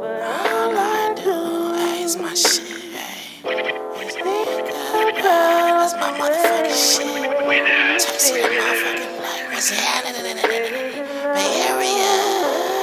All I do is my shit, that's my motherfucking shit. Tuxedo motherfucking Black, Bayreas.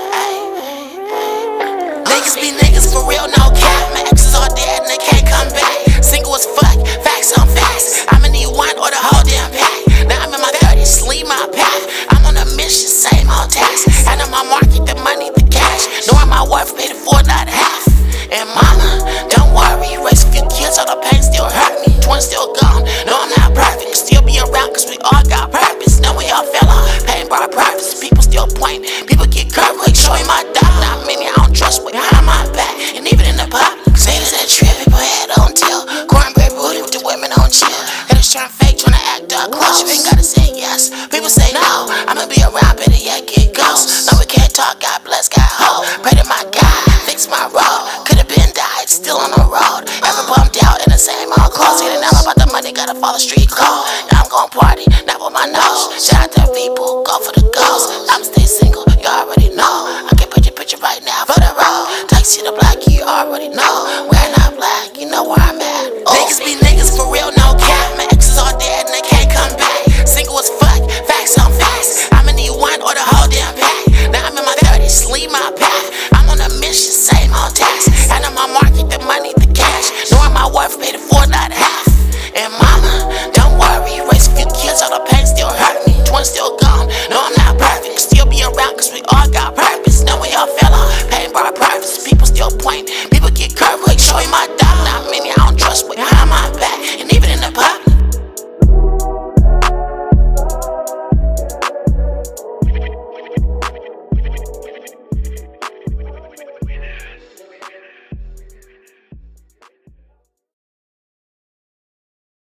Niggas be niggas for real, no cap. My exes all dead and they can't come back. Single as fuck, facts on facts. I'ma need one or the whole damn pack. Now I'm in my 30s, leave my path. I'm on a mission, same old tax. And on my market, the money, the cash. Knowing my worth, paid it for not half. And mama, don't worry, raise a few kids, all the pain still hurt me. Twins still gone, no I'm not perfect. Still be around cause we all got purpose. Know we all fell off, pain brought purpose. People still point, people get curved, like showing my dog. Not many I don't trust, but behind my back. And even in the public, say this that trip, people head on tilt. Cornbread booty with the women on chill. Haters trying fake, trying to act all close. You ain't gotta say yes, people say no. I'ma be around, better yet get ghosts. No we can't talk, God bless, God hope. Pray to my God, fix my road. Could've been died, still on the road. Ever bumped out in the same old clothes. Getting out about the money, gotta follow street code. Now I'm gon' party, not with my nose. Shout out to people, go for the ghost. I'm stay single, you already know. I can put your picture right now for the road. Tuxedo Black, you already know. Wearing out black, you know where I'm at. Oh. Niggas be niggas for real, no cap. My exes all dead and they can't come back. Single as fuck, facts on facts. I'ma need one or the whole damn pack. Now I'm in my 30s, leave my path. I'm on a mission, same old tax. And on my market, the money, the cash. Knowing my worth, paid it for not half. And mama, don't worry, raise a few kids, all the pain still hurt me. Twins still gone, no I'm not perfect. Still be around cause we all got purpose. Know we all fell off, pain brought purpose. People still point.